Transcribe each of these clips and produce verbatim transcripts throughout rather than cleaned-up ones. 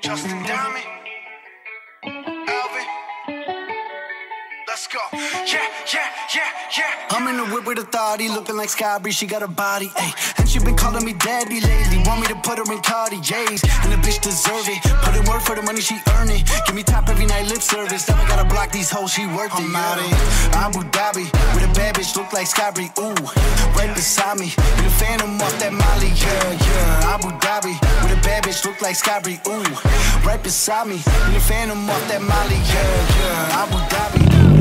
Justin Diamond, Alvin, let's go. Yeah, yeah, yeah, yeah. I'm in the whip with authority, looking like Sky Bree, she got a body, ayy. And she been calling me daddy lately, want me to put her in Cartier's, and the bitch deserve it. Put in work for the money, she earn it. Give me top every night, lip service. Now I gotta block these hoes, she worth it. I'm out in Abu Dhabi with a bad bitch, look like Sky Bree, ooh, right beside me. In the phantom off that Molly, yeah, yeah. Abu Dhabi with a bad bitch, look like Sky Bree, ooh, right beside me. In the phantom off that Molly, yeah, yeah. Abu Dhabi.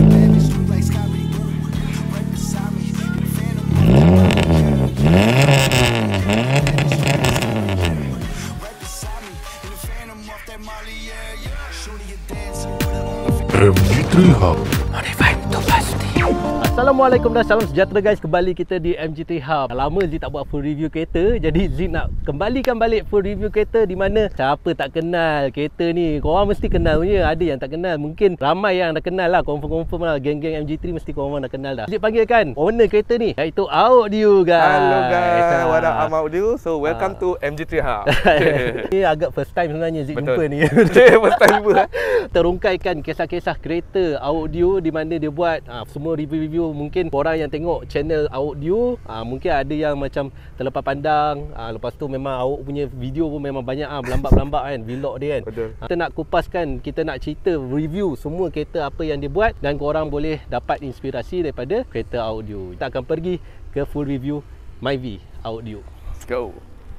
M G three Hub. Modified to plastic. Assalamualaikum dan salam sejahtera guys. Kembali kita di M G three Hub. Lama Zee tak buat full review kereta, jadi Zee nak kembalikan balik full review kereta, di mana siapa tak kenal kereta ni, korang mesti kenal punya. Ada yang tak kenal, mungkin ramai yang dah kenal lah. Confirm-confirm lah, geng-geng M G three mesti korang dah kenal dah. Zee panggilkan owner kereta ni, iaitu Audio guys. Hello guys, what up, I'm Audio. So welcome to M G three Hub. Ni agak first time sebenarnya Zee jumpa ni. First time jumpa. Terungkaikan kisah-kisah kereta Audio di mana dia buat ha, semua review-review. Mungkin korang yang tengok channel Audio ha, mungkin ada yang macam terlepas pandang ha, lepas tu memang Auk punya video pun memang banyak ha, berlambak-lambak kan, vlog dia kan. Betul. Ha, kita nak kupaskan, kita nak cerita review semua kereta apa yang dia buat, dan korang boleh dapat inspirasi daripada kereta Audio. Kita akan pergi ke full review Myvi Audio. Let's go.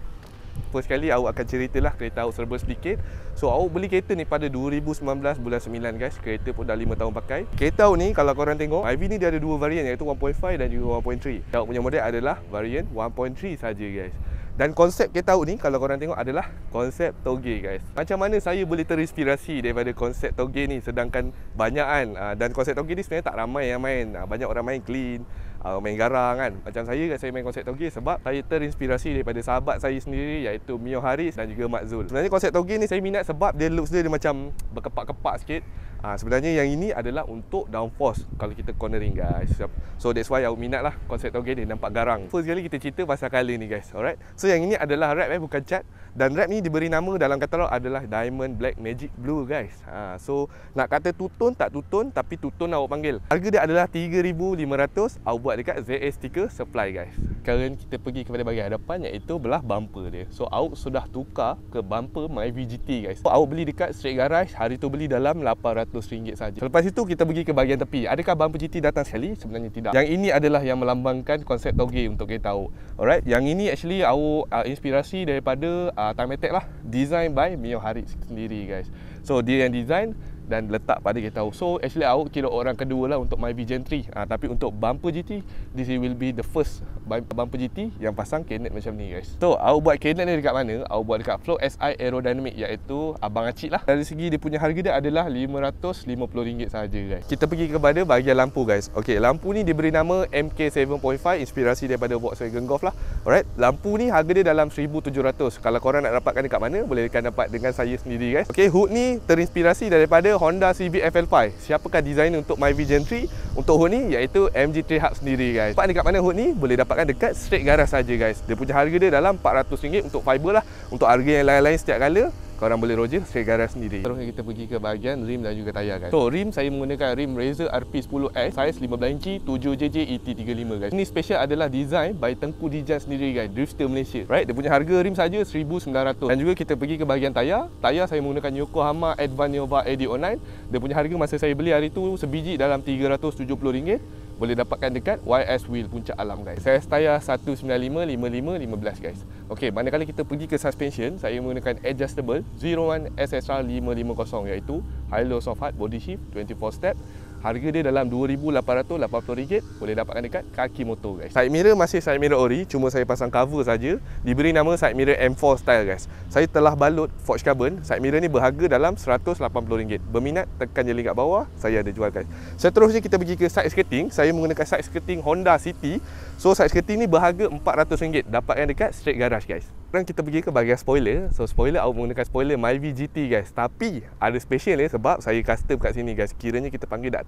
First sekali awak akan ceritalah kereta awak serba sedikit. So awak beli kereta ni pada dua ribu sembilan belas bulan sembilan guys. Kereta pun dah lima tahun pakai. Kereta awak ni kalau korang tengok, Myvi ni dia ada dua varian, iaitu one point five dan juga one point three. Awak punya model adalah varian one point three saja guys. Dan konsep kereta awak ni kalau korang tengok adalah konsep toge guys. Macam mana saya boleh terinspirasi daripada konsep toge ni, sedangkan banyak kan, dan konsep toge ni sebenarnya tak ramai yang main. Banyak orang main clean, main garang kan. Macam saya, saya main konsep toge sebab saya terinspirasi daripada sahabat saya sendiri, iaitu Mio Haris dan juga Mak Zul. Sebenarnya konsep toge ni saya minat sebab dia looks dia, dia macam berkepak-kepak sikit. Ha, sebenarnya yang ini adalah untuk downforce kalau kita cornering guys. So that's why aku minat lah konsep toge ni, nampak garang. First kali kita cerita pasal colour ni guys. Alright. So yang ini adalah wrap eh, bukan cat. Dan wrap ni diberi nama dalam katalog adalah Diamond Black Magic Blue guys. Ha, so nak kata tutun tak tutun, tapi tutun awak panggil. Harga dia adalah tiga ribu lima ratus. Awak buat dekat Z A Sticker Supply guys. Sekarang kita pergi kepada bahagian hadapan, iaitu belah bumper dia. So awak sudah tukar ke bumper Myvi G T guys. So, awak beli dekat Straight Garage, hari tu beli dalam lapan ratus ringgit saja. Lepas itu kita pergi ke bahagian tepi. Adakah bumper G T datang sekali? Sebenarnya tidak. Yang ini adalah yang melambangkan konsep toge untuk kita tahu. Alright, yang ini actually awak uh, inspirasi daripada uh, Time Attack lah. Design by Mio Haris sendiri guys. So dia yang design dan letak pada kita tahu. So actually awak kira orang kedua lah untuk Myvi Gen three. ha, Tapi untuk bumper G T, this will be the first bumper G T yang pasang K-net macam ni guys. So awak buat K-net ni dekat mana? Awak buat dekat Flow S I Aerodynamic, iaitu abang acik lah. Dari segi dia punya harga dia adalah lima ratus lima puluh ringgit saja guys. Kita pergi kepada bahagian lampu guys. Ok, lampu ni diberi nama M K tujuh point lima, inspirasi daripada Volkswagen Golf lah. Alright, lampu ni harga dia dalam seribu tujuh ratus. Kalau korang nak dapatkan dekat mana, boleh kan dapat dengan saya sendiri guys. Ok, hood ni terinspirasi daripada Honda Civic F L five. Siapakah designer untuk Myvi Gen three? Untuk hood ni iaitu M G three Hub sendiri guys. Dapat dekat mana hood ni? Boleh dapatkan dekat Straight Garage saja guys. Dia punya harga dia dalam empat ratus ringgit untuk fiber lah. Untuk harga yang lain-lain setiap kala, korang boleh roger Straight Garage sendiri. Terus kita pergi ke bahagian rim dan juga tayar guys. So rim saya menggunakan rim Razor R P ten S, saiz lima belas inci, tujuh J J E T tiga puluh lima guys. Ini special adalah design by Tengku Dijan sendiri guys, Drifter Malaysia. Right, dia punya harga rim saja seribu sembilan ratus. Dan juga kita pergi ke bahagian tayar. Tayar saya menggunakan Yokohama Advan Nova A D nol nine. Dia punya harga masa saya beli hari tu sebiji dalam tiga ratus tujuh puluh ringgit. Boleh dapatkan dekat Y S Wheel Puncak Alam guys. Saiz tayar seratus sembilan puluh lima, lima puluh lima, lima belas guys. Okey, manakala kita pergi ke suspension, saya menggunakan adjustable zero one S S R lima lima kosong, iaitu high low soft hard body shift dua puluh empat step. Harga dia dalam dua ribu lapan ratus lapan puluh ringgit. Boleh dapatkan dekat Kaki Motor guys. Side mirror masih side mirror ori, cuma saya pasang cover saja. Diberi nama side mirror M four style guys. Saya telah balut forged carbon. Side mirror ni berharga dalam seratus lapan puluh ringgit. Berminat tekan je link kat bawah, saya ada jual guys. Seterusnya kita pergi ke side skirting. Saya menggunakan side skirting Honda City. So side skirting ni berharga empat ratus ringgit. Dapatkan dekat Straight Garage guys. Sekarang kita pergi ke bahagian spoiler. So spoiler, awak menggunakan spoiler Myvi G T guys. Tapi ada special ni sebab saya custom kat sini guys. Kiranya kita panggil duct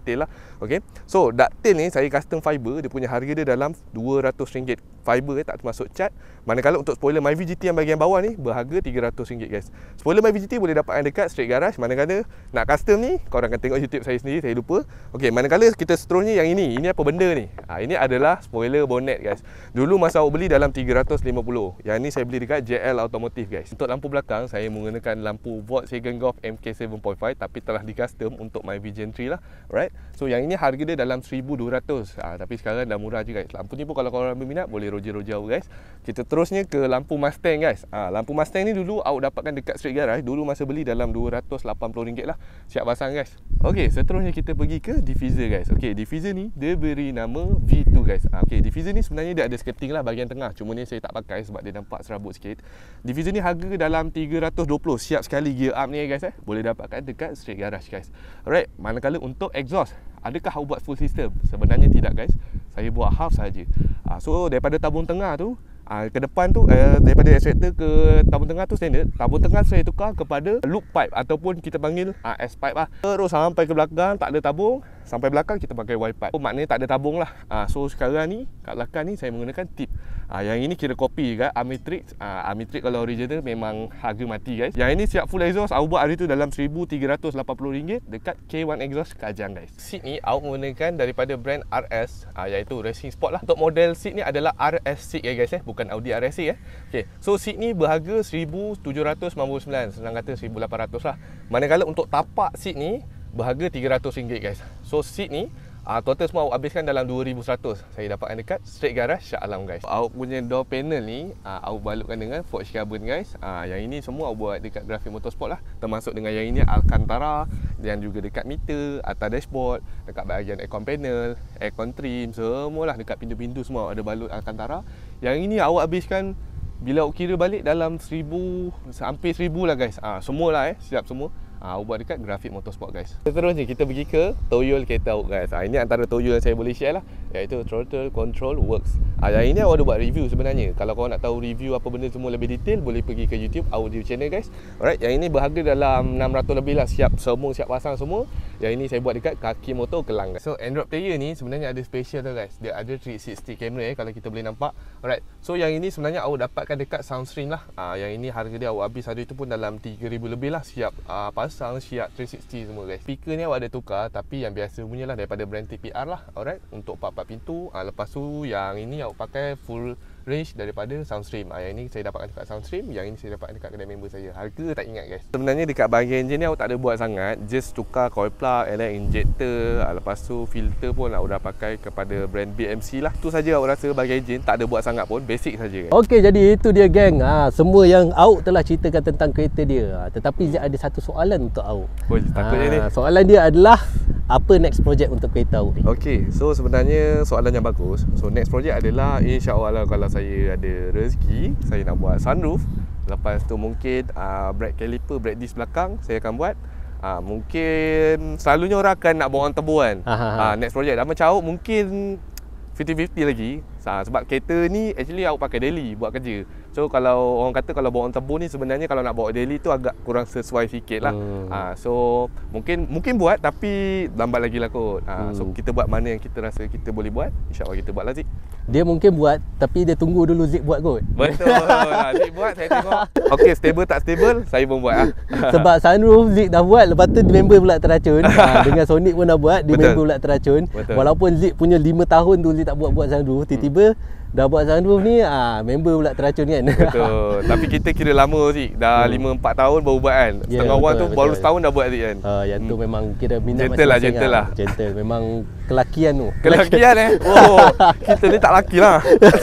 detail lah. Okay. So ducktail ni saya custom fiber, dia punya harga dia dalam dua ratus ringgit. Fiber eh, tak termasuk cat. Manakala untuk spoiler Myvi G T yang bahagian bawah ni berharga tiga ratus ringgit guys. Spoiler Myvi G T boleh dapatkan dekat Straight Garage. Manakala nak custom ni, korang akan tengok YouTube saya sendiri, saya lupa. Okey, manakala kita seterusnya yang ini, ini apa benda ni? Ha, ini adalah spoiler bonnet guys. Dulu masa awak beli dalam tiga ratus lima puluh. Yang ni saya beli dekat J L Automotive guys. Untuk lampu belakang saya menggunakan lampu Volkswagen Golf M K tujuh titik lima tapi telah di custom untuk Myvi Gen tiga lah. Alright. So yang ini harga dia dalam seribu dua ratus. Ha, tapi sekarang dah murah je guys. Lampu ni pun kalau korang berminat boleh roja-roja guys. Kita terusnya ke lampu Mustang guys. Ha, lampu Mustang ni dulu awak dapatkan dekat Straight Garage. Dulu masa beli dalam dua ratus lapan puluh ringgit lah. Siap pasang guys. Okey, seterusnya kita pergi ke diffuser guys. Okey, diffuser ni dia beri nama V two guys. Ha, okey, diffuser ni sebenarnya dia ada skirting lah bahagian tengah. Cuma ni saya tak pakai sebab dia nampak serabut sikit. Diffuser ni harga dalam tiga ratus dua puluh. Siap sekali gear up ni guys eh. Boleh dapatkan dekat Straight Garage guys. Alright, manakala untuk exhaust, adakah awak buat full system? Sebenarnya tidak guys. Saya buat half saja. Ha, so daripada tabung tengah tu Ha, ke depan tu uh, daripada extractor ke tabung tengah tu standard. Tabung tengah saya tukar kepada loop pipe ataupun kita panggil uh, S pipe lah. Terus sampai ke belakang tak ada tabung, sampai belakang kita pakai Y pipe. Oh, maknanya tak ada tabung lah. Uh, so sekarang ni kat belakang ni saya menggunakan tip. Uh, yang ini kira kopi kan, Armitrix. Uh, Armitrix kalau original memang harga mati guys. Yang ini siap full exhaust. Aku buat hari tu dalam seribu tiga ratus lapan puluh ringgit dekat K one Exhaust Kajang guys. Seat ni aku menggunakan daripada brand R S, uh, iaitu Racing Sport lah. Untuk model seat ni adalah R S seat ya guys eh, bukan Audi R S C eh. Okey, so seat ni berharga seribu tujuh ratus sembilan puluh sembilan, senang kata seribu lapan ratus lah. Manakala untuk tapak seat ni berharga tiga ratus ringgit guys. So seat ni uh, total semua awak habiskan dalam dua ribu seratus. Saya dapatkan dekat Straight Garage Shah Alam guys. Awak punya door panel ni uh, awak balutkan dengan forged carbon guys. uh, Yang ini semua awak buat dekat Graphic Motorsport lah. Termasuk dengan yang ini Alcantara, dan juga dekat meter, atas dashboard, dekat bahagian aircon panel, aircon trim, semualah dekat pintu-pintu semua ada balut Alcantara. Yang ini awak habiskan bila awak kira balik dalam seribu, hampir seribu lah guys. Ah, semualah eh, siap semua. Ah, awak buat dekat Graphic Motorsport guys. Seterusnya kita pergi ke toyol kereta awak guys. Ah, ini antara toyol yang saya boleh share lah, iaitu Throttle Control Works. Ah, yang ini awak ada buat review sebenarnya. Kalau korang nak tahu review apa benda semua lebih detail, boleh pergi ke YouTube Audio Channel guys. Alright, yang ini berharga dalam enam ratus lebih lah, siap semua, siap pasang semua. Yang ini saya buat dekat Kaki Motor Kelang guys. So Android player ni sebenarnya ada special tu guys. Dia ada tiga enam puluh kamera eh, kalau kita boleh nampak. Alright, so yang ini sebenarnya awak dapatkan dekat Soundstream lah. Ah, yang ini harga dia awak habis hari tu pun dalam tiga ribu lebih lah, siap ah, pasang, siap tiga enam puluh semua guys. Speaker ni awak ada tukar, tapi yang biasa punya lah daripada brand T P R lah. Alright, untuk empat empat pintu. Ah, lepas tu yang ini awak pakai full range daripada Soundstream. Ah, yang ini saya dapatkan dekat Soundstream, yang ini saya dapatkan dekat kedai member saya. Harga tak ingat guys. Sebenarnya dekat bahagian enjin ni awak tak ada buat sangat, just tukar coil plug, elect injector, ah, lepas tu filter pun awak dah pakai kepada brand B M C lah. Tu saja awak rasa bahagian enjin, tak ada buat sangat pun, basic saja guys. Okey, jadi itu dia geng. Ha, semua yang Auk telah ceritakan tentang kereta dia. Ha, tetapi ada satu soalan untuk Auk. Oh, takutnya ha, ni. Soalan dia adalah apa next project untuk kereta Auk ni? Okey, so sebenarnya soalan yang bagus. So next project adalah insya-Allah kalau saya ada rezeki, saya nak buat sunroof. Lepas tu mungkin uh, brake caliper, brake disc belakang saya akan buat. Uh, mungkin selalunya orang akan nak bawa orang turbo kan. Uh, next project dah macam Auk mungkin fifty fifty lagi. Ha, sebab kereta ni actually awak pakai daily buat kerja. So kalau orang kata kalau bawa on turbo ni sebenarnya kalau nak bawa daily tu agak kurang sesuai sikit lah. Hmm. Ha, so mungkin mungkin buat tapi lambat lagi lah kot. Ha, hmm. So kita buat mana yang kita rasa kita boleh buat. InsyaAllah kita buat lah Zik. Dia mungkin buat tapi dia tunggu dulu Zik buat kot. Betul lah, Zik buat saya tengok. Okay, stable tak stable saya pun buat lah. Sebab sunroof Zik dah buat, lepas tu member pula teracun. Ha, dengan Sonic pun dah buat, dia member pula teracun. Betul. Walaupun Zik punya lima tahun tu Zik tak buat-buat sunroof, tiba-tiba dah buat sunroof ni, ah member pula teracun kan. Betul. Tapi kita kira lama Zik. Dah hmm. lima empat tahun baru buat kan. Setengah yeah, orang tu betul. Baru setahun dah buat Zik kan. Ah, yang tu hmm. memang kira minat gentle lah, gentle lah. Gentle. Memang kelakian tu. Kelakian eh. Oh, kita ni tak laki lah.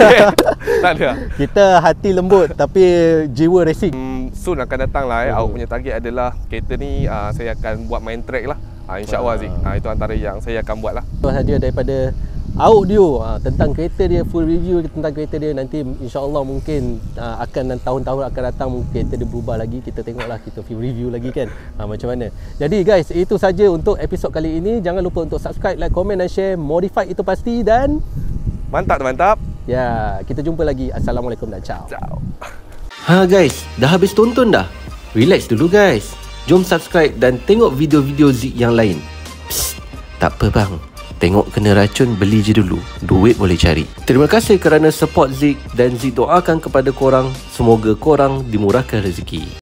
Tak ada. Kita hati lembut tapi jiwa racing. Hmm, soon akan datang lah eh. Hmm. Awak punya target adalah kereta ni uh, saya akan buat main track lah. Uh, InsyaAllah Zik. Uh, itu antara yang saya akan buat lah. Itu sahaja daripada audio ha, tentang kereta dia, full review tentang kereta dia. Nanti insya-Allah mungkin ha, akan tahun-tahun akan datang mungkin kereta dia berubah lagi, kita tengoklah, kita review lagi kan ha, macam mana. Jadi guys, itu saja untuk episod kali ini. Jangan lupa untuk subscribe, like, komen dan share. Modified itu pasti dan mantap mantap. Ya, kita jumpa lagi. Assalamualaikum dan ciao. Ciao. Ha guys, dah habis tonton dah? Relax dulu guys. Jom subscribe dan tengok video-video Zik yang lain. Psst, Tak apa bang, tengok kena racun, beli je dulu. Duit boleh cari. Terima kasih kerana support Zik, dan Zik doakan kepada korang, semoga korang dimurahkan rezeki.